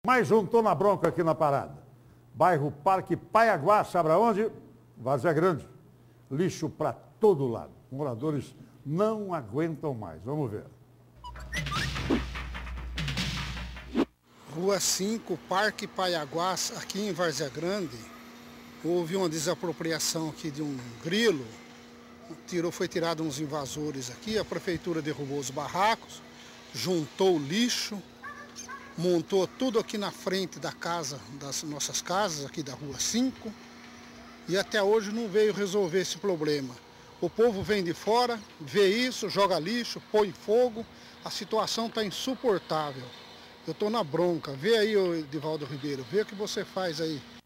Mais um Tô na Bronca aqui na parada. Bairro Parque Paiaguá, sabe onde? Várzea Grande. Lixo para todo lado. Moradores não aguentam mais. Vamos ver. Rua 5, Parque Paiaguá, aqui em Várzea Grande. Houve uma desapropriação aqui de um grilo. Foi tirado uns invasores aqui. A prefeitura derrubou os barracos, juntou o lixo, montou tudo aqui na frente da casa, das nossas casas, aqui da Rua 5, e até hoje não veio resolver esse problema. O povo vem de fora, vê isso, joga lixo, põe fogo, a situação está insuportável. Eu estou na bronca. Vê aí, Edivaldo Ribeiro, vê o que você faz aí.